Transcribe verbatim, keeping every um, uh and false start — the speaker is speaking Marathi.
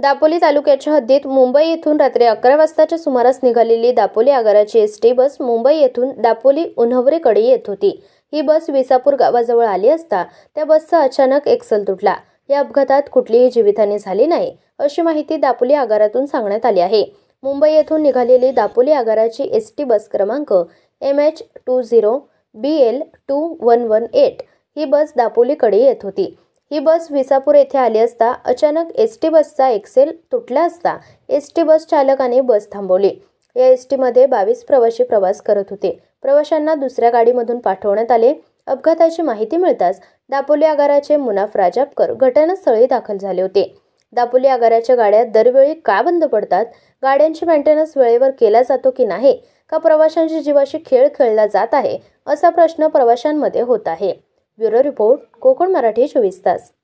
दापोली तालुक्याच्या हद्दीत मुंबई येथून रात्री अकरा वाजताच्या सुमारास निघालेली दापोली आगाराची एस टी बस मुंबई येथून दापोली उन्हवरेकडे येत होती। ही बस विसापूर गावाजवळ आली असता त्या बसचा अचानक एक्सल तुटला। या अपघातात कुठलीही जीवितहानी झाली नाही, अशी माहिती दापोली आगारातून सांगण्यात आली आहे। मुंबई येथून निघालेली दापोली आगाराची एस टी बस क्रमांक M H two zero B L two one one eight ही बस दापोलीकडे येत होती। ही बस विसापूर येथे आली असता अचानक एस टी बसचा एक्सेल तुटला असता एस टी बस चालकाने बस थांबवली। या एस टी मध्ये बावीस प्रवासी प्रवास करत होते। प्रवाशांना दुसऱ्या गाडीमधून पाठवण्यात आले। अपघाताची माहिती मिळताच दापोली आगाराचे मुनाफ राजापकर घटनास्थळी दाखल झाले होते। दापोली आगाराच्या गाड्या दरवेळी का बंद पडतात, गाड्यांची मेंटेनन्स वेळेवर केला जातो की नाही, का प्रवाशांच्या जीवाशी खेळ खेळला जात आहे, असा प्रश्न प्रवाशांमध्ये होत आहे। ब्युरो रिपोर्ट, कोकण मराठी चोवीस तास।